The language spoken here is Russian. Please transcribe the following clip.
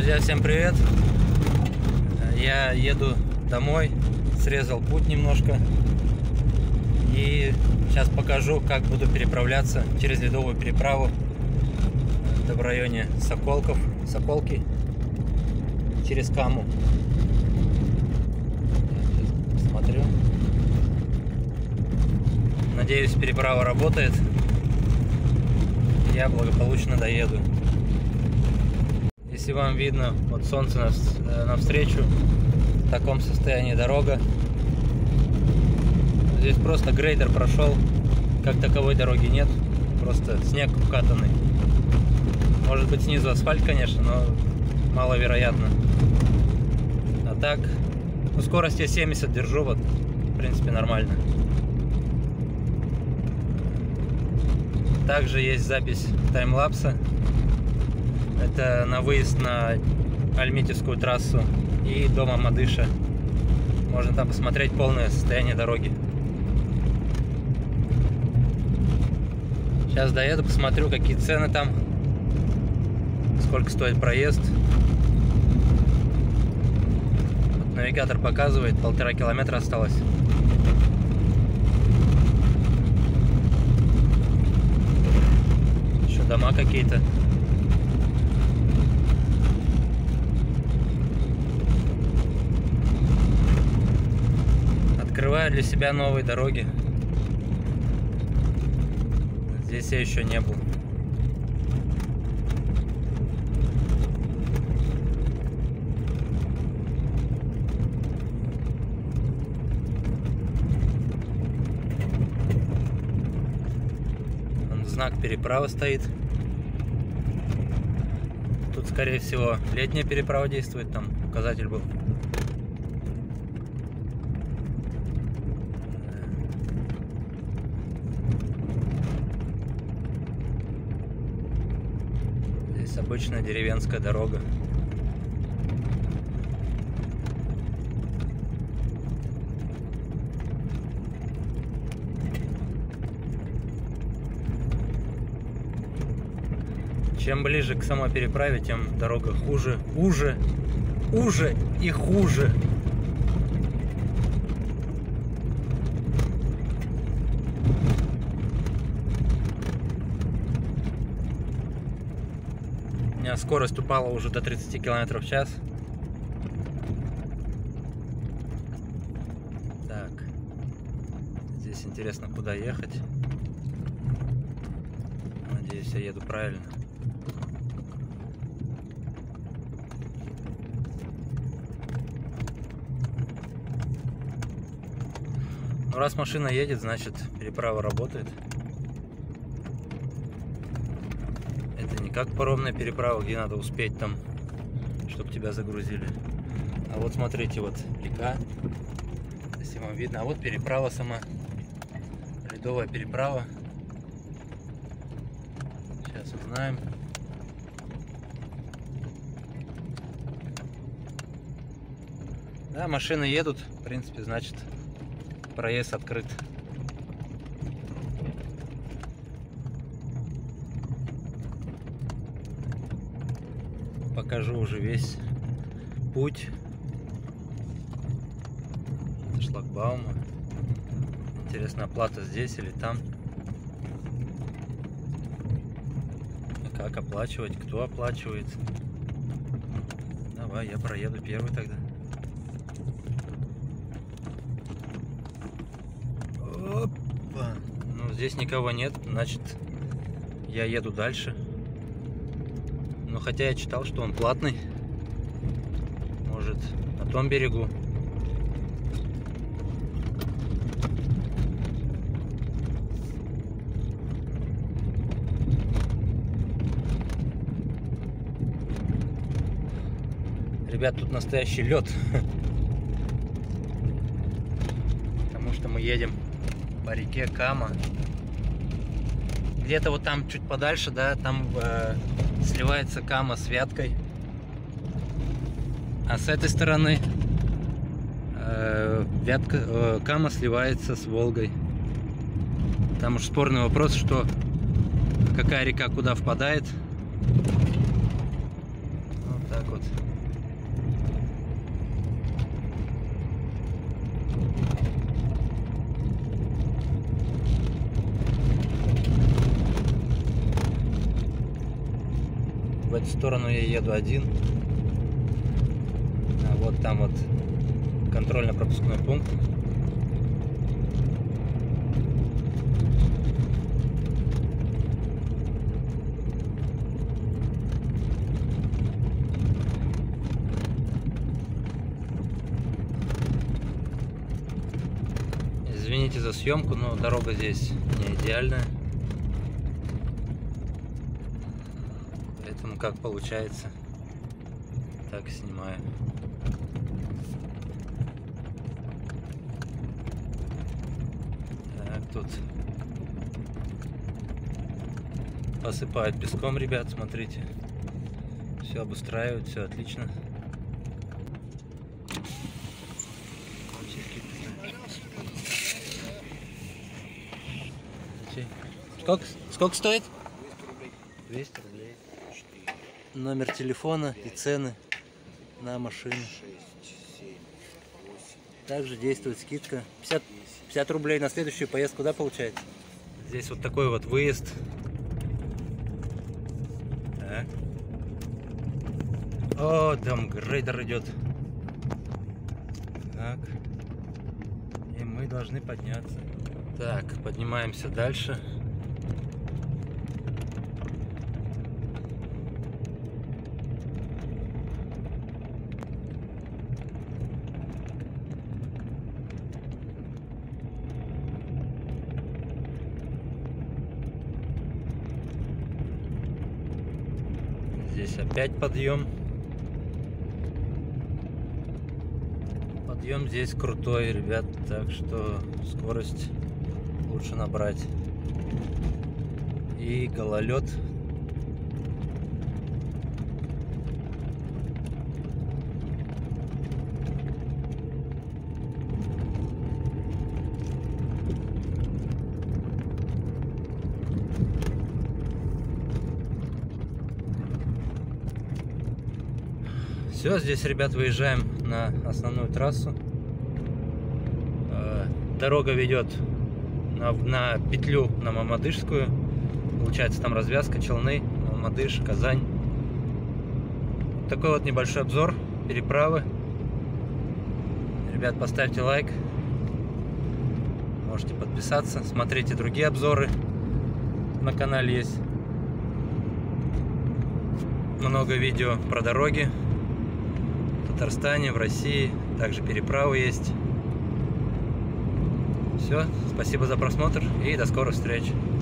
Друзья, всем привет! Я еду домой, срезал путь немножко и сейчас покажу, как буду переправляться через ледовую переправу. Это в районе Соколки через Каму. Сейчас посмотрю. Надеюсь, переправа работает. Я благополучно доеду. Если вам видно, вот солнце навстречу, в таком состоянии дорога. Здесь просто грейдер прошел, как таковой дороги нет, просто снег укатанный. Может быть, снизу асфальт, конечно, но маловероятно. А так, ну, скорость я 70 держу, вот, в принципе, нормально. Также есть запись таймлапса. Это на выезд на Альметьевскую трассу и до Мамадыша. Можно там посмотреть полное состояние дороги. Сейчас доеду, посмотрю, какие цены там, сколько стоит проезд. Вот навигатор показывает, 1,5 километра осталось. Еще дома какие-то. Открываю для себя новые дороги. Здесь я еще не был. Вон знак переправы стоит. Тут, скорее всего, летняя переправа действует, там указатель был. Обычная деревенская дорога. Чем ближе к самой переправе, тем дорога хуже, уже и хуже. У меня скорость упала уже до 30 км в час. Так, здесь интересно, куда ехать. Надеюсь, я еду правильно. Ну, раз машина едет, значит, переправа работает. Как паромная переправа, где надо успеть там, чтобы тебя загрузили. А вот смотрите, вот река, если вам видно. А вот переправа сама, ледовая переправа. Сейчас узнаем. Да, машины едут, в принципе, значит, проезд открыт. Покажу уже весь путь до шлагбаума. Интересно, оплата здесь или там? Как оплачивать? Кто оплачивает? Давай, я проеду первый тогда. Опа! Ну, здесь никого нет, значит, я еду дальше. Но хотя я читал, что он платный. Может, на том берегу. Ребят, тут настоящий лед. Потому что мы едем по реке Кама. Где-то вот там чуть подальше, да, там сливается Кама с Вяткой. А с этой стороны Кама сливается с Волгой. Там уж спорный вопрос, что какая река куда впадает. Вот так. вот. В эту сторону я еду один. А вот там вот контрольно-пропускной пункт. Извините за съемку, но дорога здесь не идеальная. Поэтому как получается, так и снимаю. Так, тут посыпают песком, ребят, смотрите. Все обустраивают, все отлично. Сколько стоит? 200 рублей. Номер телефона и цены на машину. Также действует скидка 50 рублей на следующую поездку, да, получается? Здесь вот такой вот выезд. Так. О, там грейдер идет. Так. И мы должны подняться. Так, поднимаемся дальше. Здесь опять подъем. Подъем здесь крутой, ребят, так что скорость лучше набрать. И гололед. Все, здесь, ребят, выезжаем на основную трассу. Дорога ведет на петлю на Мамадышскую. Получается, там развязка Челны, Мамадыш, Казань. Такой вот небольшой обзор переправы. Ребят, поставьте лайк. Можете подписаться. Смотрите другие обзоры. На канале есть много видео про дороги. В Татарстане, в России. Также переправы есть. Все, спасибо за просмотр и до скорых встреч.